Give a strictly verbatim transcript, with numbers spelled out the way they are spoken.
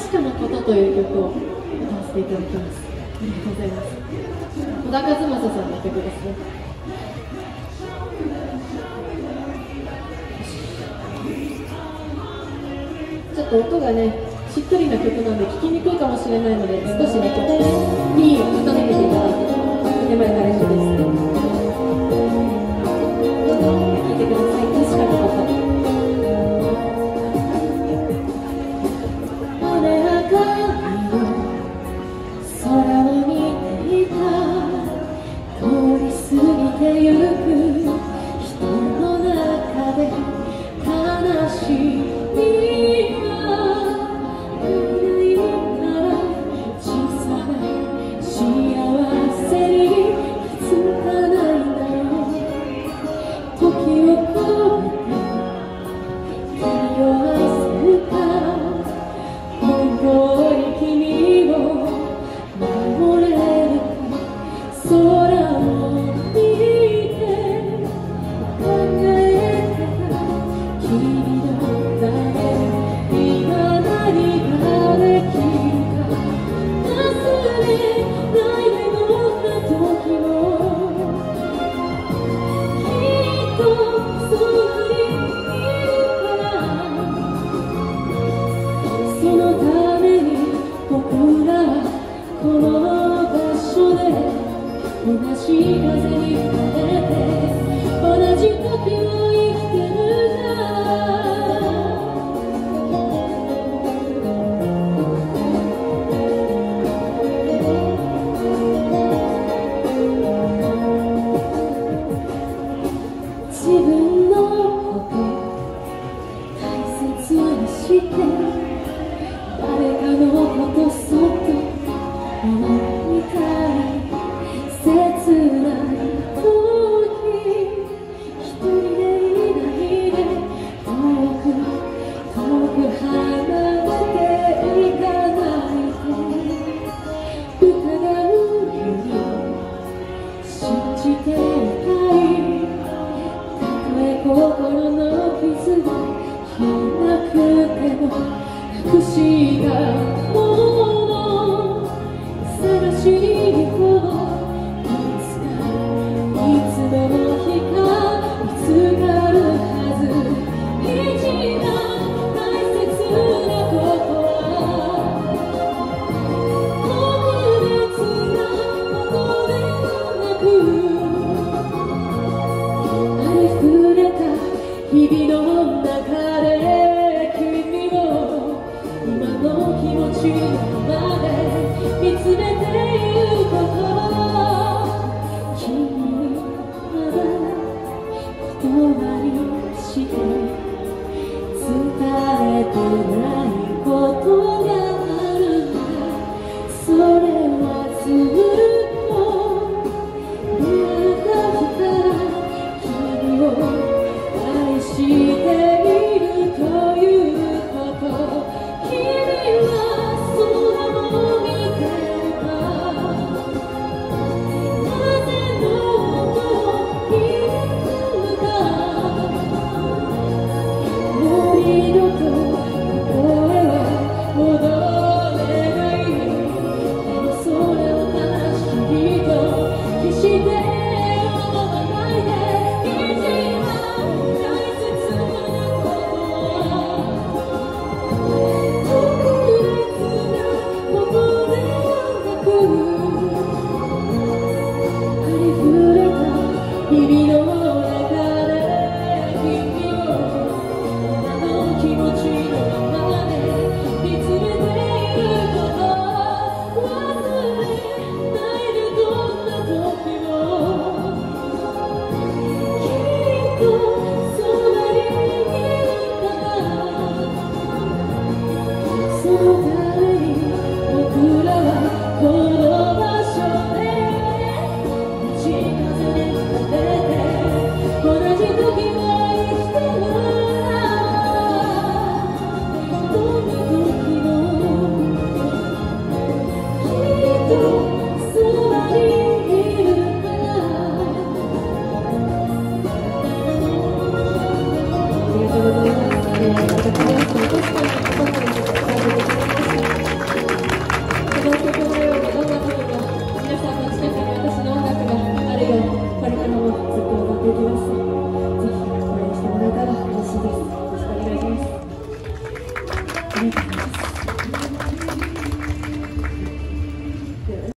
確かなことという曲を歌わせていただきます。ありがとうございます。小田和正さんの曲ですね。ちょっと音がね、しっとりな曲なんで聴きにくいかもしれないので、少しね、いい音に入れていただいて、手前から一緒です。聴いてください。確かなこと。同じ風に吹かれて同じ時を生きてる自分のこと大切にして誰かのことそっと思いたい切ない時一人でいないで遠く遠く離れていかないで疑うより信じていたいたとえ心の傷がひなくてもなくしたもの探しに行こうどの日か見つかるはず一番大切なことは特別なことではなくありふれた日々の中で君を今の気持ちのままで見つめていること言葉にして伝えてないことがあるんだそれはずっと出会った日から君を愛しているということ君は空を見てきます。ぜひ応援してもらえたら嬉しいです。よろしくお願いします。ありがとうございます。